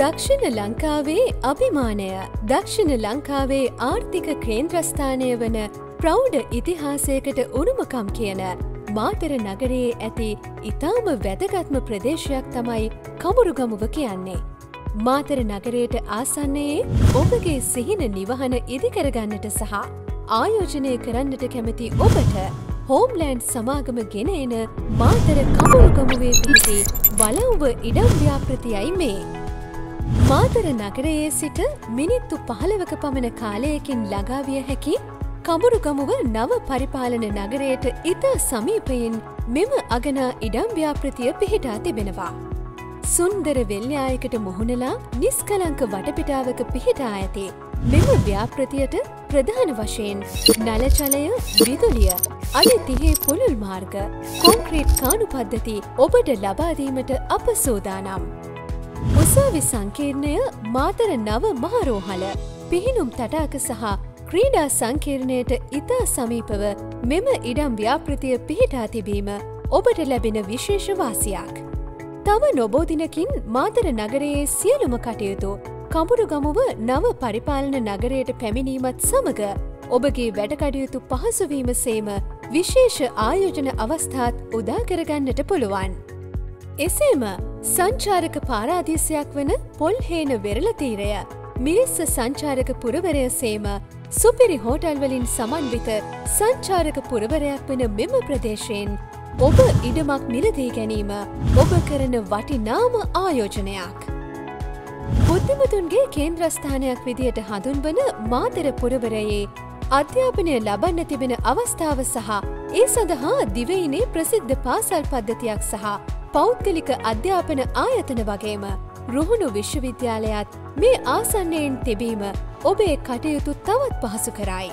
දක්ෂිණ ලංකාවේ අභිමානය දක්ෂිණ ලංකාවේ ආර්ථික කේන්ද්‍රස්ථානය වන ප්‍රෞඩ ඉතිහාසයකට උරුමකම් කියන මාතර නගරයේ ඇති ඉතාම වැදගත්ම ප්‍රදේශයක් තමයි කඹුරුගමුව කියන්නේ. මාතර නගරයට ආසන්නයේ ඔබගේ සිහින නිවහන ඉදිකරගන්නට සහ ආයෝජනය කරන්නට කැමති ඔබට හෝම්ලෑන්ඩ් සමාගම ගෙන එන මාතර කඹුරුගමුවේ පිහිටි වලව්ව ඉඩම් ව්‍යාපෘතියයි මේ. මාතර නගරයේ සිට මිනිත්තු 15ක පමණ කාලයකින් ළඟා විය හැකි කඹුරුගමුව නව පරිපාලන නගරයට ඉතා සමීපයෙන් මෙම අගනා ඉඩම් ව්‍යාපෘතිය පිහිටා තිබෙනවා. සුන්දර වෙල්යායකට මුහුණලා නිස්කලංක වටපිටාවක පිහිටා ඇති මෙම ව්‍යාපෘතියට ප්‍රධාන වශයෙන් නලචලය, විදුලිය, අඩි 30 පුළුල් මාර්ග, කොන්ක්‍රීට් කාණු පද්ධති ඔබට ලබා දීමට අප සූදානම්. උසාවි සංකීර්ණය, මාතර නව මහරෝහල, පිහිනුම් තටාක සහ ක්‍රීඩා සංකීර්ණයට ඉතා සමීපව මෙම ඉඩම් ව්‍යාපෘතිය පිහිටා තිබීම ඔබට ලැබෙන විශේෂ වාසියක්. තව නොබෝ දිනකින් මාතර නගරයේ සියලුම කටයුතු කඹුරුගමුව නව පරිපාලන නගරයට පැමිණීමත් සමග ඔබගේ වැඩකටයුතු පහසුවීම සේම විශේෂ ආයෝජන අවස්ථාත් උදා කරගන්නට පුළුවන්. එසේම සංචාරක පාරාදීසයක් වන පොල්හේන වෙරළ තීරය, මිරිස්ස සංචාරක පුරවරය සේම සුපිරි හෝටල්වලින් සමන්විත සංචාරක පුරවරයක් වන මෙම ප්‍රදේශයෙන් ඔබ ඉඩමක් මිලදී ගැනීම ඔබ කරන වටිනාම ආයෝජනයක්. බුද්ධිමතුන්ගේ කේන්ද්‍රස්ථානයක් විදියට හඳුන්වන මාතර පුරවරයේ අධ්‍යාපනය ලබන්න තිබෙන අවස්ථාව සහ ඒ සඳහා දිවයිනේ ප්‍රසිද්ධ පාසල් පද්ධතියක් සහ පෞද්ගලික අධ්‍යාපන ආයතන වගේම රුහුණු විශ්වවිද්‍යාලයත් මේ ආසන්නයෙන් තිබීම ඔබේ කටයුතු තවත් පහසු කරයි.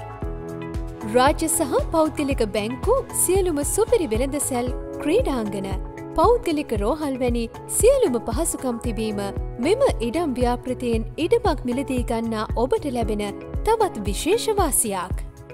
රාජ්‍ය සහ පෞද්ගලික බැංකු සියලුම සුපිරි වෙළඳසැල්, ක්‍රීඩාංගන, පෞද්ගලික රෝහල් වැනි සියලුම පහසුකම් තිබීම මෙම ඉඩම් ව්‍යාපෘතියෙන් ඉඩමක් මිලදී ගන්නා ඔබට ලැබෙන තවත් විශේෂ වාසියක්.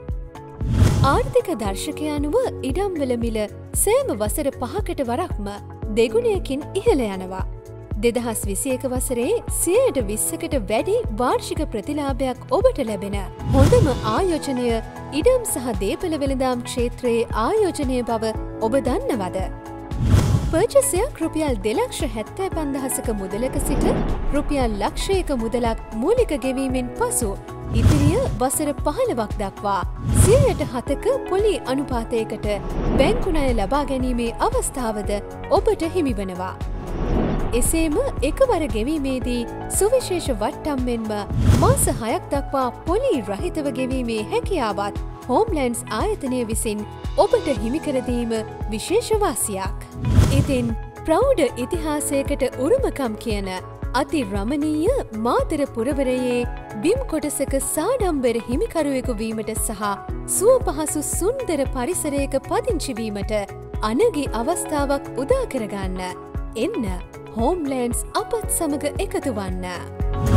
ආර්ථික දර්ශකය අනුව ඉඩම්වල මිල සෑම වසර 5කට වරක්ම දෙගුණයකින් ඉහළ යනවා. 2021 වසරේ 120කට වැඩි වාර්ෂික ප්‍රතිලාභයක් ඔබට ලැබෙන හොඳම ආයෝජනය ඉඩම් සහ දේපළ වෙළඳාම් ක්ෂේත්‍රයේ ආයෝජනය බව ඔබ දන්නවද? පර්චසයක් රුපියල් 2,75,000ක මුදලක සිට රුපියල් ලක්ෂයක මුදලක් මූලික ගෙවීමෙන් පසු ඉදිරිය වසර 15ක් දක්වා 7%ක පොලි අනුපාතයකට බැංකු ණය ලබා ගැනීමේ අවස්ථාවද ඔබට හිමිවනවා. එසේම එකවර ගෙවීමේදී සුවිශේෂ වට්ටම් මෙන්ම මාස 6ක් දක්වා පොලි රහිතව ගෙවීමේ හැකියාවත් හෝම්ලෑන්ඩ්ස් ආයතනය විසින් ඔබට හිමිකරදීම විශේෂ වාසියක්. ඉතින් ප්‍රෞඩ ඉතිහාසයකට උරුමකම් කියන අති රමණීය මාතර පුරවරයේ බිම් කොටසක සාඩම්බර හිමිකරුවෙකු වීමට සහ සුව පහසු සුන්දර පරිසරයක පදිංචි වීමට අනගි අවස්ථාවක් උදා කරගන්න එන්න හෝම්ලෑන්ඩ්ස් අපත් සමග එකතු වන්න.